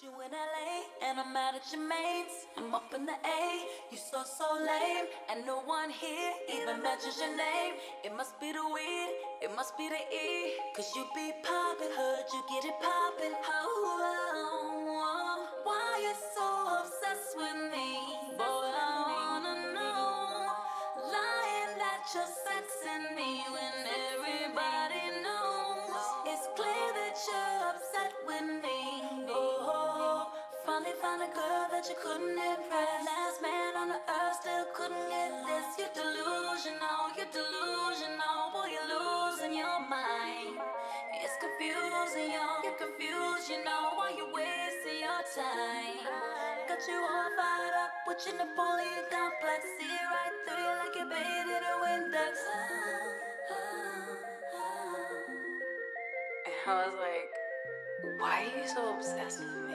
you in LA, and I'm mad at your mates. I'm up in the A, you so lame, and no one here even mentions your name. It must be the weed, it must be the E, cause you be poppin', heard you get it poppin'. Oh, why you so obsessed with me? Boy, I wanna know. Lying that you're sexing me when everybody knows. It's clear that you're upset with me. Oh, finally found a girl that you couldn't impress. Last man on the earth still couldn't get this. You're delusional, boy, you're losing your mind. It's confusing, you're confused, you know why you're wasting your time. Got you all fired up with your Napoleon complex. See right through you like you're bathed in a Windex. And I was like, why are you so obsessed with me?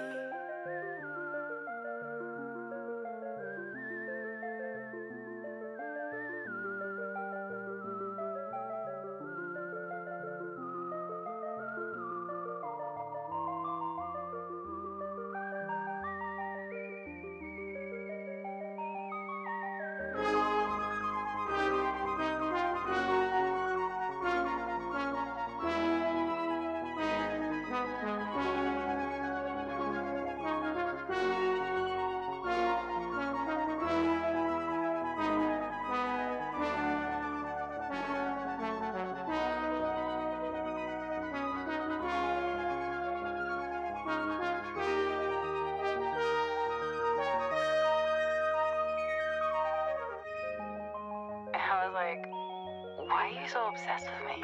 And I was like, why are you so obsessed with me?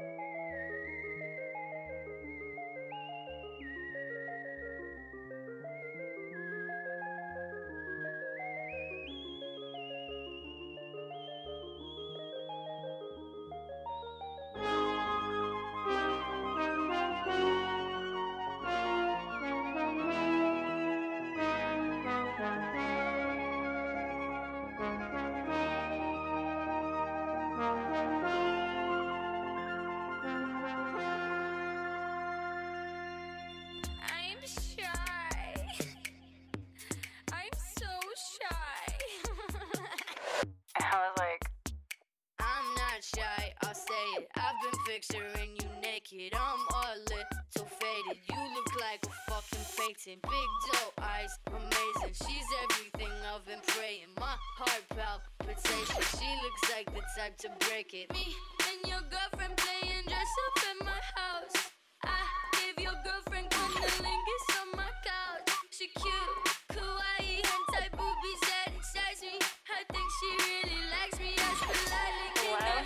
I'm shy. I'm so shy. And I was like, I'm not shy, I'll say it. I've been picturing you naked. I'm a little faded. You look like a fucking painting. Big doe eyes, amazing. She's everything I've been praying. My heart palpitation. She looks like the type to break it. Me and your girlfriend playing dress up in my house. I gave your girlfriend cunnilingus on my couch. She cute, kawaii, hentai boobies that excites me. I think she really likes me. I politely kick her.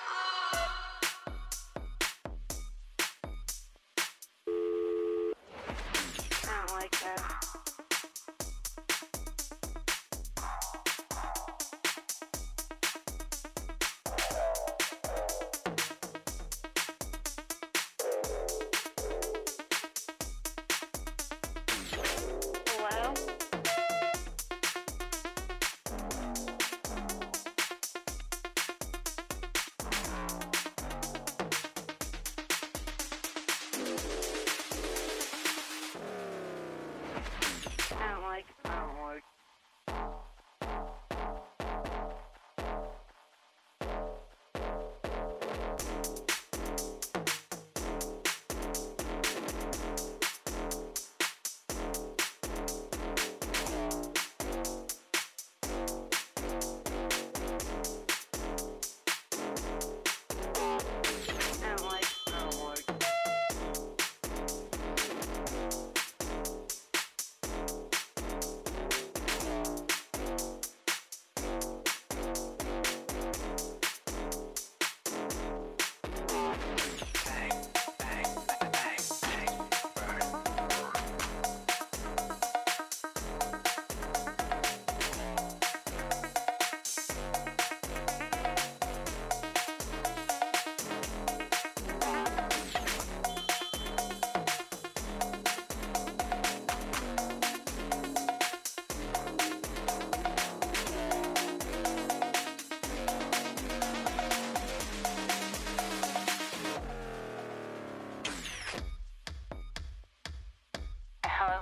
I don't like that.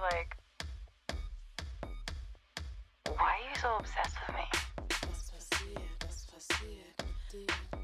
like, why are you so obsessed with me?